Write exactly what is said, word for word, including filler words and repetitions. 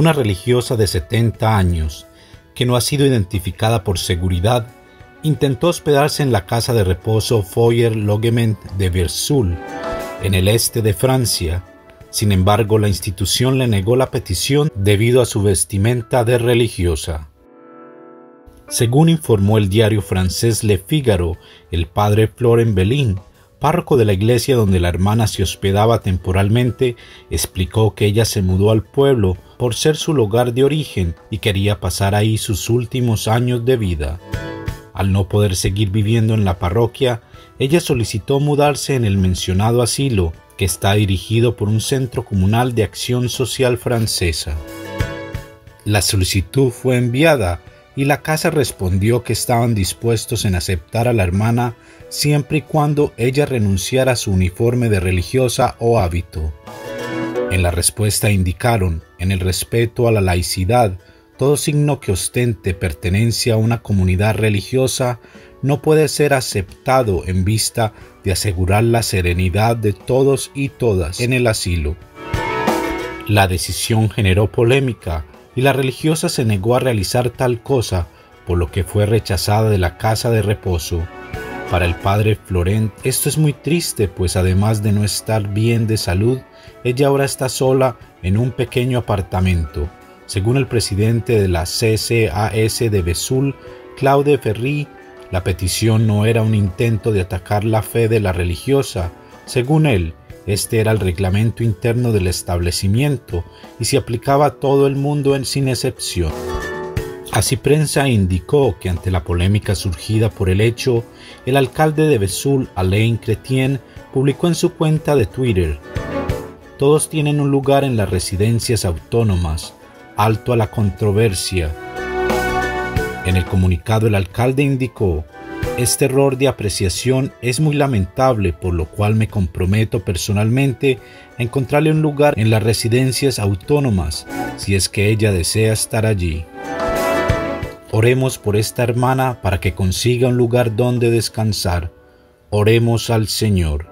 una religiosa de setenta años, que no ha sido identificada por seguridad, intentó hospedarse en la casa de reposo Foyer Logement de Vesoul, en el este de Francia. Sin embargo, la institución le negó la petición debido a su vestimenta de religiosa. Según informó el diario francés Le Figaro, el padre Florent Bellin, párroco de la iglesia donde la hermana se hospedaba temporalmente, explicó que ella se mudó al pueblo por ser su lugar de origen y quería pasar ahí sus últimos años de vida. Al no poder seguir viviendo en la parroquia, ella solicitó mudarse en el mencionado asilo, que está dirigido por un centro comunal de acción social francesa. La solicitud fue enviada y la casa respondió que estaban dispuestos en aceptar a la hermana siempre y cuando ella renunciara a su uniforme de religiosa o hábito. En la respuesta indicaron, en el respeto a la laicidad, todo signo que ostente pertenencia a una comunidad religiosa no puede ser aceptado en vista de asegurar la serenidad de todos y todas en el asilo. La decisión generó polémica y la religiosa se negó a realizar tal cosa, por lo que fue rechazada de la casa de reposo. Para el padre Florent esto es muy triste, pues además de no estar bien de salud, ella ahora está sola en un pequeño apartamento. Según el presidente de la C C A S de Vesoul, Claude Ferry, la petición no era un intento de atacar la fe de la religiosa. Según él, este era el reglamento interno del establecimiento y se aplicaba a todo el mundo en sin excepción. Así Prensa indicó que ante la polémica surgida por el hecho, el alcalde de Vesoul, Alain Chrétien, publicó en su cuenta de Twitter: «Todos tienen un lugar en las residencias autónomas, alto a la controversia». En el comunicado el alcalde indicó: «Este error de apreciación es muy lamentable, por lo cual me comprometo personalmente a encontrarle un lugar en las residencias autónomas, si es que ella desea estar allí. Oremos por esta hermana para que consiga un lugar donde descansar. Oremos al Señor».